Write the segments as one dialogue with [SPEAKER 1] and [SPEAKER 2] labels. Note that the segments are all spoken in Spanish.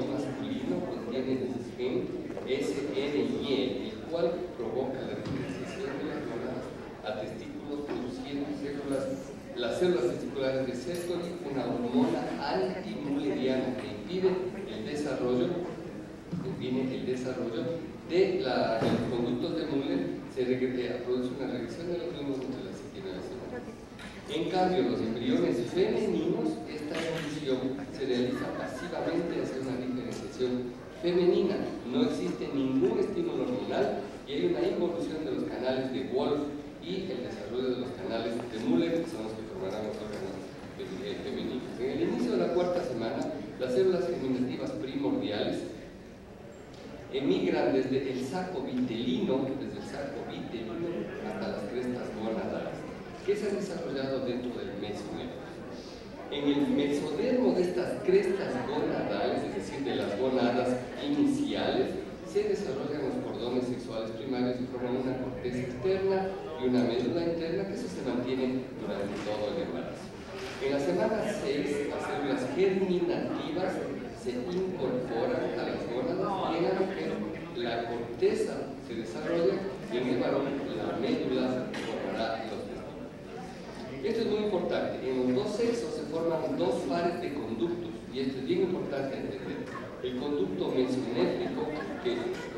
[SPEAKER 1] embrión masculino contiene un gen SNY, el cual provoca la diferenciación de las gónadas a testículos, produciendo las células testiculares de Sertoli, una hormona antimulleriana que impide el desarrollo de los conductos de Muller. Se produce una regresión de los mismos entre las 7 y 9 semanas. En cambio, los embriones femeninos, esta evolución se realiza pasivamente hacia una diferenciación femenina. No existe ningún estímulo hormonal y hay una involución de los canales de Wolff y el desarrollo de los canales de Muller, que son los que formarán los órganos femeninos. En el inicio de la 4ª semana, las células germinativas primordiales emigran desde el saco vitelino hasta las crestas gonadales, que se han desarrollado dentro del mesodermo. En el mesodermo de estas crestas gonadales, es decir, de las gonadas iniciales, se desarrollan los cordones sexuales primarios y forman una corteza externa y una médula interna que se mantienen durante todo el embarazo. En la semana 6, las células germinativas se incorporan a las gónadas y en la mujer la corteza se desarrolla y en el varón la médula formará los testículos. Esto es muy importante. En los dos sexos se forman dos pares de conductos y esto es bien importante entender. El conducto mesonéfrico que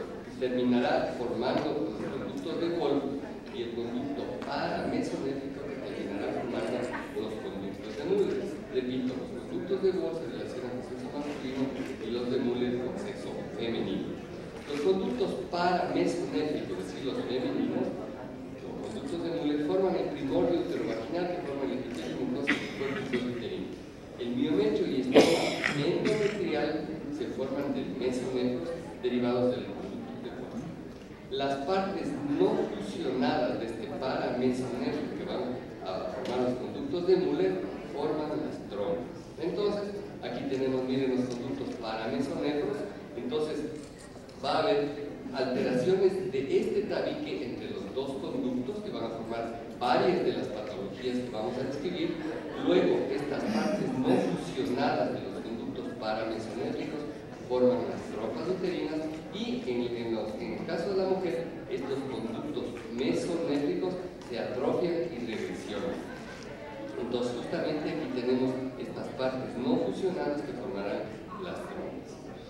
[SPEAKER 1] terminará formando los conductos de Wolff y el conducto paramesonéfrico que terminará formando los conductos de Muller. Repito, los conductos de Wolff se relacionan con sexo masculino y los de Muller con sexo femenino. Los conductos paramesonéfricos, es decir, los femeninos, los conductos de Muller forman el primordio uterovaginal que forma el epitelio mucoso y el cuerpo uterino. El miometrio y estoma endometrial se forman del mesonephros derivados del conducto de Wolff. Las partes no fusionadas de este paramesonéfrico que van a formar los conductos de Muller forman las trompas. Entonces, aquí tenemos, miren, los conductos paramesonéfros. Entonces, va a haber alteraciones de este tabique entre los dos conductos que van a formar varias de las patologías que vamos a describir. Luego, estas partes no fusionadas de los conductos paramesonéfricos forman las trompas uterinas y en el caso de la mujer, estos conductos mesonéfricos se atrofian y regresionan. Entonces, justamente aquí tenemos estas partes no fusionadas que formarán las trompas.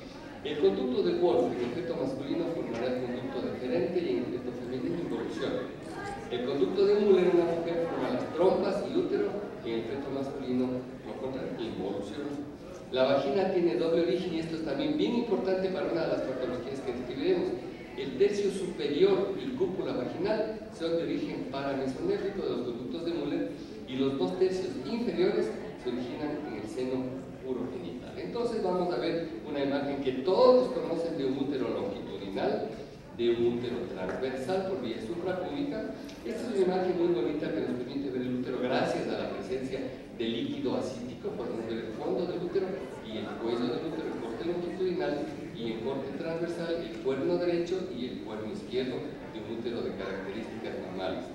[SPEAKER 1] El conducto de Wolff en el feto masculino formará el conducto deferente y en el feto femenino involuciona. El conducto de Muller en una mujer forma las trompas y útero y en el feto masculino lo contrario, involuciona. La vagina tiene doble origen y esto es también bien importante para una de las patologías que describiremos. El tercio superior y cúpula vaginal son de origen paramesonéfrico de los conductos de Muller y los 2 tercios inferiores se originan en el seno urogenital. Entonces vamos a ver una imagen que todos conocen de un útero longitudinal, de un útero transversal por vía suprapúbica. Esta es una imagen muy bonita que nos permite ver el útero gracias a la presencia de líquido acítico. Podemos ver el fondo del útero y el cuello del útero, el corte longitudinal y el corte transversal, el cuerno derecho y el cuerno izquierdo de un útero de características normales.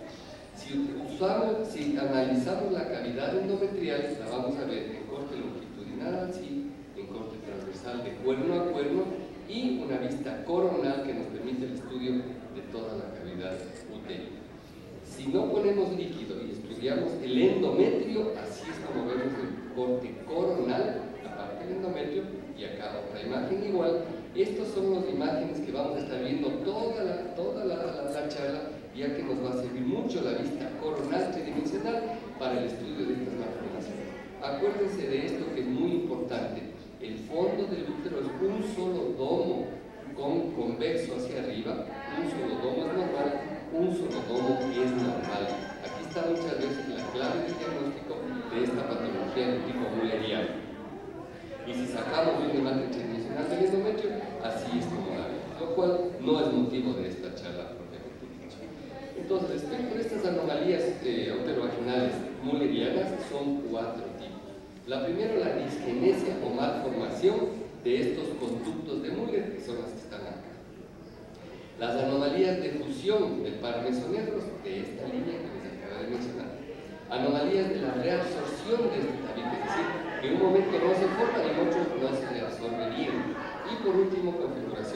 [SPEAKER 1] Si analizamos la cavidad endometrial, la vamos a ver en corte longitudinal así, en corte transversal de cuerno a cuerno y una vista coronal que nos permite el estudio de toda la cavidad uterina. Si no ponemos líquido y estudiamos el endometrio, así es como vemos el corte coronal, aparte del endometrio, y acá otra imagen igual. Estas son las imágenes que vamos a estar viendo toda la charla, ya que nos va a servir mucho la vista coronal tridimensional para el estudio de estas malformaciones. Acuérdense de esto que es muy importante. El fondo del útero es un solo domo convexo hacia arriba, un solo domo es normal, un solo domo es normal. Aquí está muchas veces la clave del diagnóstico de esta patología de tipo mulleriano. Y si sacamos una imagen tridimensional del endometrio, así es como la vemos, lo cual no es motivo de esta charla propiamente dicha. Entonces, respecto a estas anomalías uterovaginales mullerianas, son 4 tipos. La primera, la disgenesia o malformación de estos conductos de Muller, que son las que están acá. Las anomalías de fusión del paramesonéfros, de esta línea que les acabo de mencionar. Anomalías de la reabsorción de este tabique, es decir, que en un momento no se forma y en otro no se reabsorbe bien.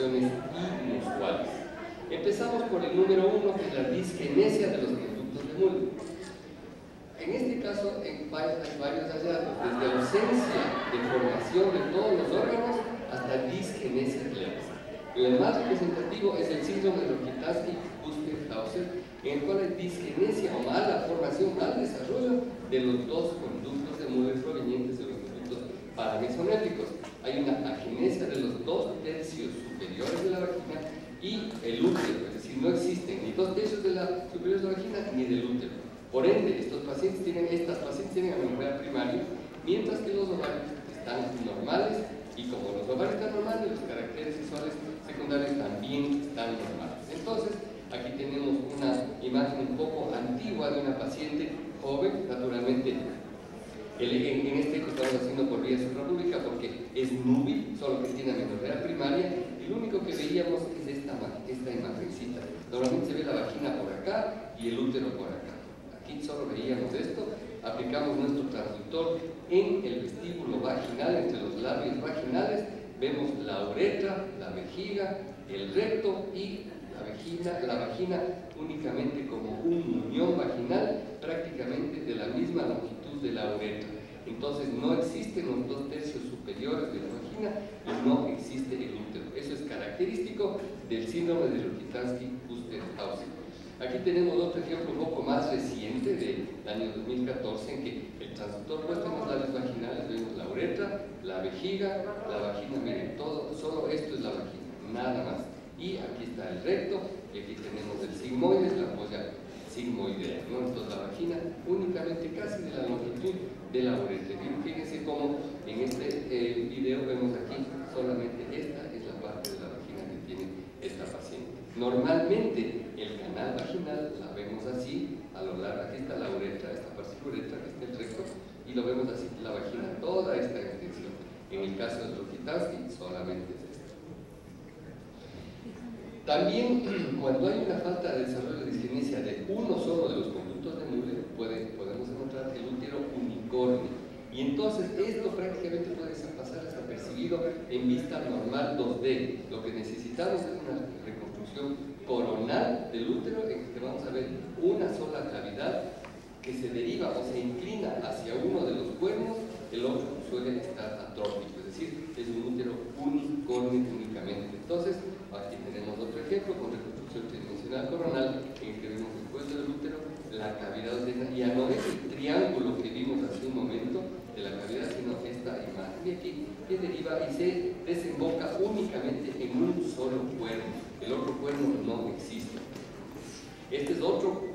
[SPEAKER 1] situaciones inusuales. Empezamos por el número 1, que es la disgenesia de los conductos de Müller. En este caso hay varios hallazgos, desde ausencia de formación de todos los órganos hasta disgenesia clínica. El más representativo es el síndrome de Rokitansky-Kuster-Hauser, en el cual hay disgenesia o mala formación, mal desarrollo de los dos conductos de Müller provenientes de los conductos paramesonéficos. Hay una agenesia de los 2/3 superiores de la vagina y el útero, es decir, no existen ni 2/3 de la superiores de la vagina ni del útero. Por ende, estas pacientes tienen amenorrea primaria, mientras que los ovarios están normales, y como los ovarios están normales, los caracteres sexuales secundarios también están normales. Entonces, aquí tenemos una imagen un poco antigua de una paciente joven, naturalmente. En este que estamos haciendo por vía suprapública porque es núbil, solo que tiene amenorrea primaria, y lo único que veíamos es esta imagencita. Normalmente se ve la vagina por acá y el útero por acá. Aquí solo veíamos esto, aplicamos nuestro transductor en el vestíbulo vaginal, entre los labios vaginales, vemos la uretra, la vejiga, el recto y la vagina únicamente como un muñón vaginal, prácticamente de la misma longitud de la uretra. Entonces no existen los 2/3 superiores de la vagina y no existe el útero. Eso es característico del síndrome de Rokitansky-Kuster-Hauser. Aquí tenemos otro ejemplo un poco más reciente del año 2014, en que el transductor puesto en los labios vaginales, vemos la uretra, la vejiga, la vagina, miren, solo esto es la vagina, nada más. Y aquí está el recto, y aquí tenemos el sigmoide, la polla sigmoidea, ¿no? Entonces la vagina únicamente casi de la longitud de la uretra. Y fíjense cómo en este video vemos aquí solamente esta es la parte de la vagina que tiene esta paciente. Normalmente el canal vaginal la vemos así, a lo largo, aquí está la uretra, esta parte de la uretra, aquí está el recto, y lo vemos así, la vagina, toda esta extensión. En el caso de Rokitansky solamente es esto. También, cuando hay una falta de desarrollo de disgenesia de uno solo de los conductos de Müller, podemos encontrar el útero unicornio. Y entonces esto prácticamente puede pasar desapercibido en vista normal 2D. Lo que necesitamos es una reconstrucción coronal del útero, en que vamos a ver una sola cavidad que se deriva o se inclina hacia uno de los cuernos, el otro suele estar atrófico, es decir, es un útero unicornio únicamente. Entonces, aquí tenemos otro ejemplo con reconstrucción tridimensional coronal, en el que vemos el cuello del útero, la cavidad uterina, y ya no es el triángulo que vimos hace un momento de la cavidad, sino esta imagen de aquí, que deriva y se desemboca únicamente en un solo cuerno. El otro cuerno no existe. Este es otro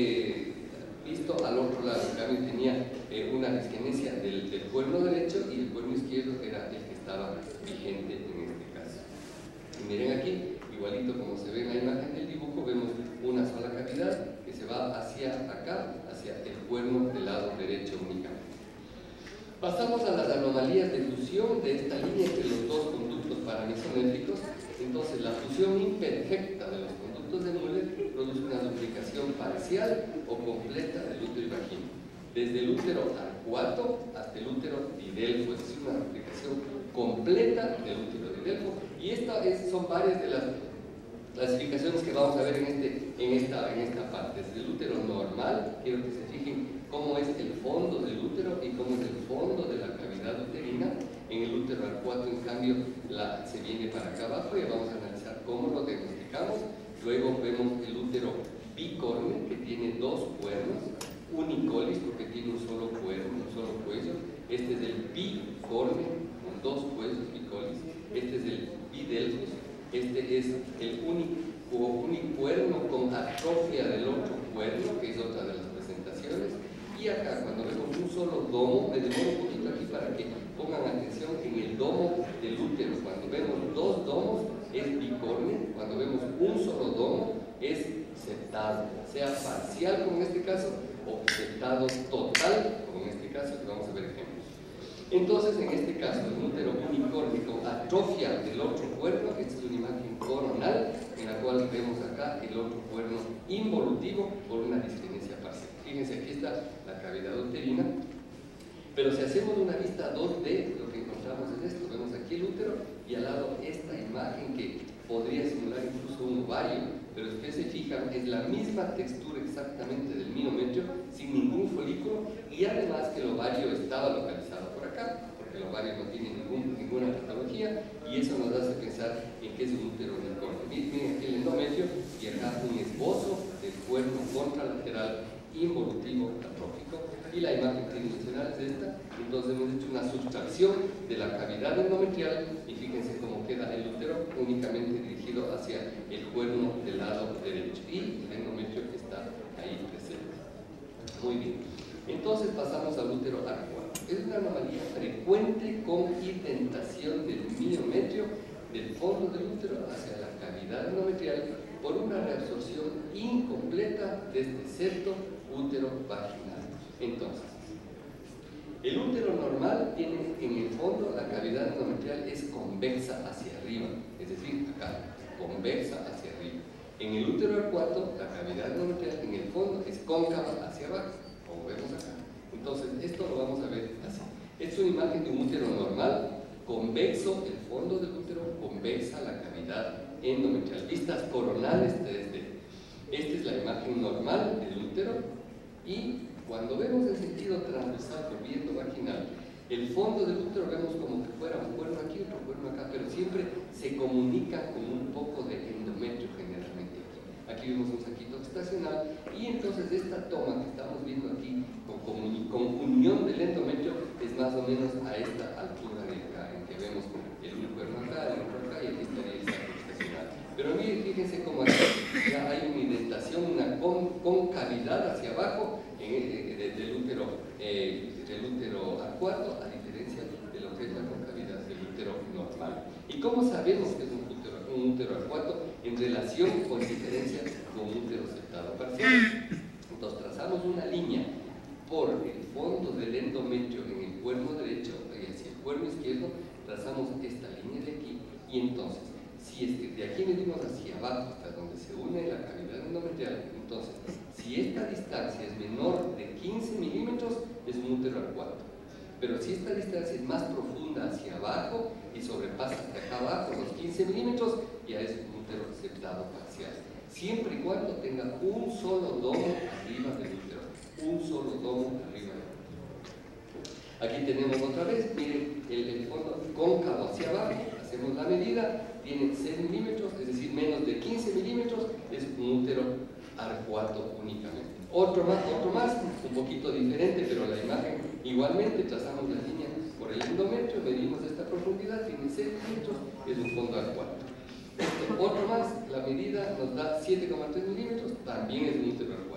[SPEAKER 1] visto al otro lado. En cambio tenía una disgenesia del cuerno derecho, y el cuerno izquierdo era el que estaba vigente en este caso. Y miren aquí, igualito como se ve en la imagen del dibujo, vemos una sola cavidad que se va hacia acá, hacia el cuerno del lado derecho únicamente. Pasamos a las anomalías de fusión de esta línea entre los dos conductos paramesonéficos. Entonces, la fusión imperfecta de los conductos de Müller produce una duplicación parcial o completa del útero y vagina, desde el útero arcuato hasta el útero didelfo, es decir, una duplicación completa del útero didelfo. Y estas son varias de las clasificaciones que vamos a ver en esta parte. Desde el útero normal, quiero que se fijen cómo es el fondo del útero y cómo es el fondo de la cavidad uterina. En el útero arcuato, en cambio, se viene para acá abajo, y vamos a analizar cómo lo diagnosticamos. Luego vemos el útero bicornio, que tiene dos cuernos, unicolis, porque tiene un solo cuerno, un solo cuello. Este es el bicornio, con dos cuellos, bicolis. Este es el bidelfus. Este es el unicuerno con atrofia del otro cuerno, que es otra de las presentaciones. Y acá, cuando vemos un solo domo, me demoro un poquito aquí para que pongan atención en el domo del útero. Cuando vemos dos domos es bicornio, cuando vemos un solo domo es septado, sea parcial como en este caso, o septado total como en este caso, que vamos a ver ejemplos. Entonces, en este caso, el útero unicornio con atrofia del otro cuerno, esta es una imagen coronal en la cual vemos acá el otro cuerno involutivo por una disgenesia parcial. Fíjense, aquí está la cavidad uterina, pero si hacemos una vista 2D, lo que encontramos es esto. Vemos aquí el útero y al lado esta imagen que podría simular incluso un ovario, pero ustedes se fijan, es la misma textura exactamente del miometrio, sin ningún folículo, y además que el ovario estaba localizado por acá, porque el ovario no tiene ninguna patología, y eso nos hace pensar en que es un útero unicornio. Miren aquí el endometrio, y acá un esbozo del cuerno contralateral involutivo atrófico, y la imagen tridimensional es esta. Entonces hemos hecho una sustracción de la cavidad endometrial, y fíjense cómo queda el útero únicamente dirigido hacia el cuerno del lado derecho, y el endometrio está ahí presente. Muy bien, entonces pasamos al útero arcuado. Es una anomalía frecuente con indentación del miometrio del fondo del útero hacia la cavidad endometrial por una reabsorción incompleta de este septo útero vaginal. Entonces, el útero normal tiene en el fondo, la cavidad endometrial es convexa hacia arriba, es decir, acá, convexa hacia arriba. En el útero arcuato, la cavidad endometrial en el fondo es cóncava hacia abajo, como vemos acá. Entonces, esto lo vamos a ver así. Esta es una imagen de un útero normal, convexo el fondo del útero, convexa la cavidad endometrial, vistas coronales 3D. Esta es la imagen normal del útero, y cuando vemos el sentido transversal por viento vaginal, el fondo del útero vemos como que fuera un cuerno aquí, otro cuerno acá, pero siempre se comunica con un poco de endometrio generalmente aquí. Aquí vemos un saquito gestacional, y entonces esta toma que estamos viendo aquí con unión del endometrio es más o menos a esta altura de acá, en que vemos el cuerno acá, el otro acá, y aquí estaría el saco gestacional. Pero miren, fíjense cómo aquí ya hay una indentación, una concavidad hacia abajo del útero arcuato, a diferencia de lo que es la concavidad del útero normal. ¿Y cómo sabemos que es un útero arcuato en relación con diferencia con un útero septado parcial? Entonces trazamos una línea por el fondo del endometrio en el cuerno derecho y hacia el cuerno izquierdo, trazamos esta línea de aquí, y entonces, si es que de aquí medimos hacia abajo hasta donde se une la cavidad endometrial, entonces, si esta distancia es menor de 15 milímetros, es un útero arcuato. Pero si esta distancia es más profunda hacia abajo y sobrepasa hasta acá abajo los 15 milímetros, ya es un útero septado parcial. Siempre y cuando tenga un solo domo arriba del útero. Un solo domo arriba del útero. Aquí tenemos otra vez, miren, el fondo cóncavo hacia abajo, hacemos la medida, tiene 6 milímetros, es decir, menos de 15 milímetros, es un útero arcuato únicamente. Otro más, un poquito diferente, pero la imagen igualmente, trazamos la línea por el endometrio, medimos esta profundidad, tiene 6 milímetros, es un fondo arcuato. Otro más, la medida nos da 7,3 milímetros, también es un útero arcuato.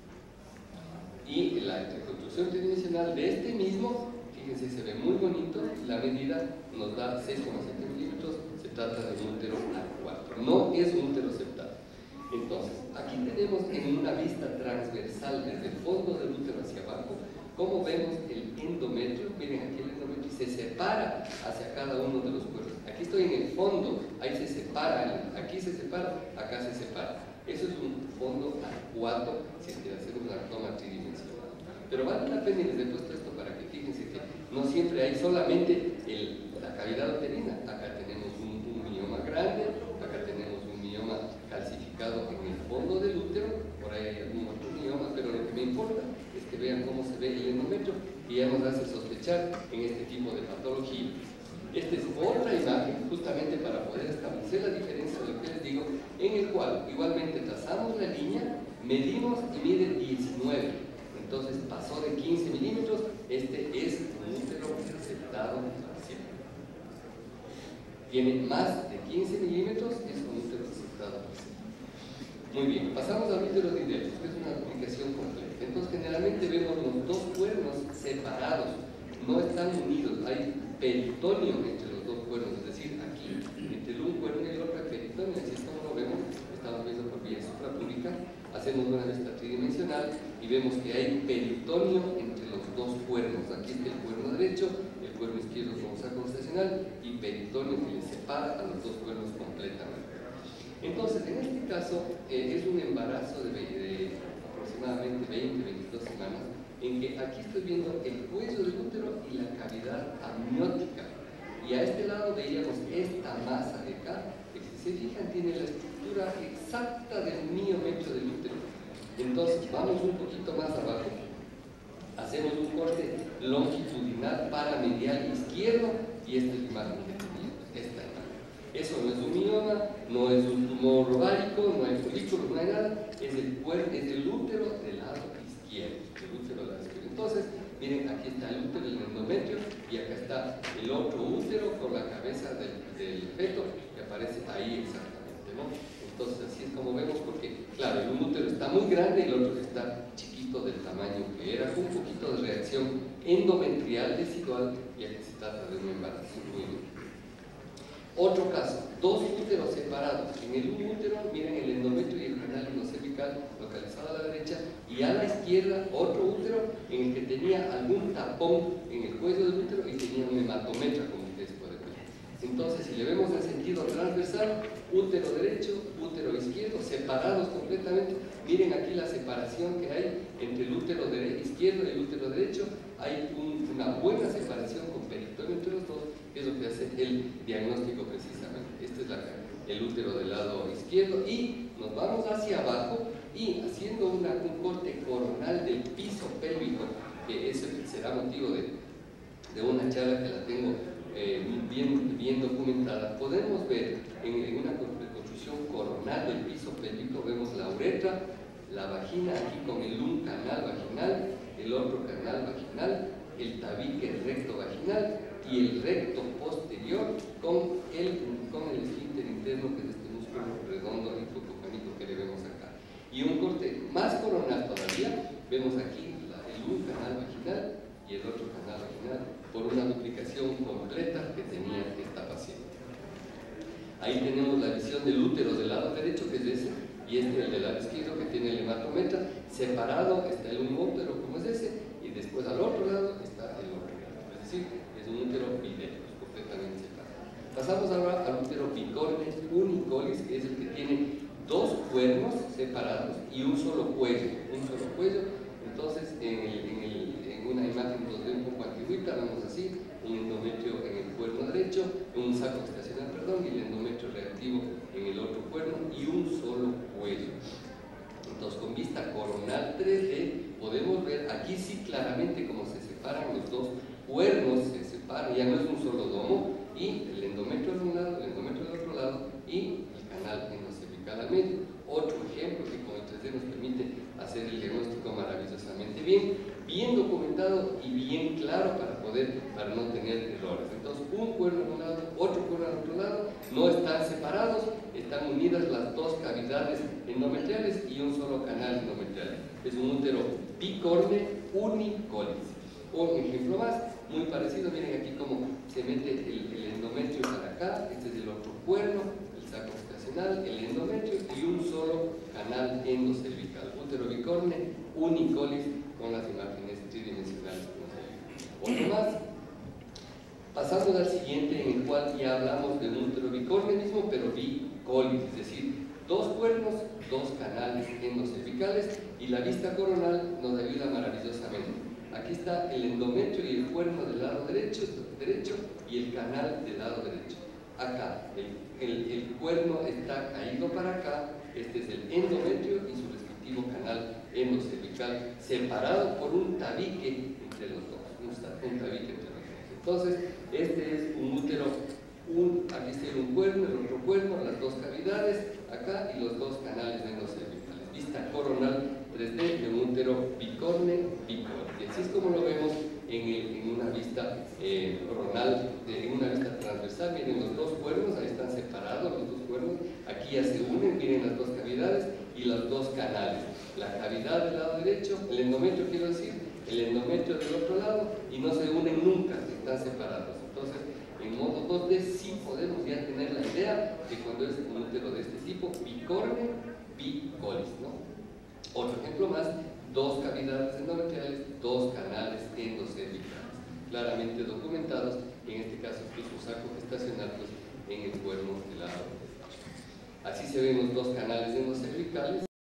[SPEAKER 1] Y la reconstrucción tridimensional de este mismo, fíjense, se ve muy bonito, la medida nos da 6,7 milímetros, se trata de un útero arcuato, no es un útero septado. Entonces, aquí tenemos en una vista transversal desde el fondo del útero hacia abajo, cómo vemos el endometrio. Miren, aquí el endometrio se separa hacia cada uno de los cuernos. Aquí estoy en el fondo, ahí se separa, aquí se separa, acá se separa. Eso es un fondo arcuato, si quiere hacer una toma tridimensional. Pero vale la pena, y les he puesto esto para que fíjense que no siempre hay solamente la cavidad uterina. Acá tenemos un mioma grande, acá tenemos un mioma calcificado en el fondo del útero, por ahí hay algún otro mioma, pero lo que me importa es que vean cómo se ve el endometrio, y ya nos hace sospechar en este tipo de patología. Esta es otra imagen, justamente para poder establecer la diferencia de lo que les digo, en el cual igualmente trazamos la línea, medimos y mide 19. Entonces pasó de 15 milímetros, este es un útero septado parcial. Tiene más de 15 milímetros, es un útero septado parcial. Muy bien, pasamos al útero didelio, que es una aplicación completa. Entonces generalmente vemos los dos cuernos separados, no están unidos, hay peritoneo entre los dos cuernos, es decir, aquí, entre un cuerno y el otro hay peritoneo, así es como lo vemos, estamos viendo por vía suprapúbica, hacemos una vista tridimensional y vemos que hay peritoneo entre los dos cuernos. Aquí está el cuerno derecho, el cuerno izquierdo como saco gestacional, y peritoneo que les separa a los dos cuernos completamente. Entonces, en este caso, es un embarazo de aproximadamente 20-22 semanas, en que aquí estoy viendo el cuello del útero y la cavidad amniótica. y a este lado veíamos esta masa de acá, que si se fijan tiene la estructura exacta del miómetro del útero. Entonces vamos un poquito más abajo, hacemos un corte longitudinal paramedial izquierdo, y esta es la imagen que teníamos, esta imagen. Eso no es un mioma, no es un tumor ovárico, no hay folículos, no hay nada, es el útero del lado izquierdo, Entonces, miren, aquí está el útero, el endometrio, y acá está el otro útero con la cabeza del feto que aparece ahí exactamente, ¿no? Entonces, así es como vemos, porque, claro, un útero está muy grande y el otro está chiquito del tamaño que era, con un poquito de reacción endometrial residual, y aquí se trata de un embarazo muy bien. Otro caso, dos úteros separados. En el útero, miren el endometrio y el canal cervical localizado a la derecha, y a la izquierda otro útero en el que tenía algún tapón en el cuello del útero y tenía un hematometra, como ustedes pueden ver. Entonces, si le vemos en sentido transversal, útero derecho, útero izquierdo, separados completamente. Miren aquí la separación que hay entre el útero izquierdo y el útero derecho. Hay una buena separación con peritoneum entre los dos, que es lo que hace el diagnóstico precisamente. Este es el útero del lado izquierdo, y nos vamos hacia abajo y haciendo un corte coronal del piso pélvico, que eso será motivo de una charla que la tengo bien documentada. Podemos ver en una reconstrucción coronal del piso pélvico, vemos la uretra, la vagina aquí con un canal vaginal, el otro canal vaginal, el tabique recto vaginal y el recto posterior con el esfínter interno, que es este músculo redondo hipococónico que le vemos acá. Y un corte más coronal todavía, vemos aquí un canal vaginal y el otro canal vaginal, por una duplicación completa que tenía esta paciente. Ahí tenemos la visión del útero del lado derecho, que es ese, y este el del lado izquierdo, que tiene el hematometra. Separado está el útero, como es ese, y después al otro lado está el otro lado. Es decir, es un útero bidélico, completamente separado. Pasamos ahora al útero bicornis unicolis, que es el que tiene dos cuernos separados y un solo cuello. Entonces, en una imagen donde un poco antigüita, vemos así, un endometrio en el cuerno derecho, un saco gestacional, perdón, y el endometrio reactivo en el otro cuerno, y un solo cuello. Entonces, con vista coronal 3D, podemos ver aquí sí claramente cómo se separan los dos cuernos, se separan, ya no es un solo domo, y el endometrio de un lado, el endometrio del otro lado, y el canal endocervical al medio. Otro ejemplo que con el 3D nos permite hacer el diagnóstico maravillosamente bien documentado y bien claro para no tener errores. Entonces, un cuerno a un lado, otro cuerno al otro lado, no están separados, están unidas las dos cavidades endometriales y un solo canal endometrial. Es un útero bicorne unicolis. Un ejemplo más, muy parecido, miren aquí cómo se mete el endometrio para acá, este es el otro cuerno, el saco gestacional, el endometrio y un solo canal endocervical. Útero bicorne unicolis, con las imágenes tridimensionales. Otro más. Pasamos al siguiente, en el cual ya hablamos de un útero bicorne mismo, pero bicolis, es decir, dos cuernos, dos canales endocervicales, y la vista coronal nos ayuda maravillosamente. Aquí está el endometrio y el cuerno del lado derecho y el canal del lado derecho. Acá el cuerno está caído para acá, este es el endometrio y su respectivo canal endocervical, separado por un tabique entre los dos, un tabique entre los dos. Entonces, este es un útero, aquí está un cuerno, el otro cuerno, las dos cavidades, acá, y los dos canales endocervicales. Vista coronal 3D de un útero bicorne. Y así es como lo vemos en una vista coronal, en una vista transversal. Miren los dos cuernos, ahí están separados los dos cuernos, aquí ya se unen, miren las dos cavidades y los dos canales. La cavidad del lado derecho, el endometrio quiero decir, el endometrio del otro lado, y no se unen nunca, están separados. Entonces, en modo 2D sí podemos ya tener la idea de cuando es un útero de este tipo, bicorne, bicolis, ¿no? Otro ejemplo más, dos cavidades endometriales, dos canales endocervicales, claramente documentados, en este caso incluso un saco gestacional en el cuerno del lado derecho. Así se ven los dos canales endocervicales.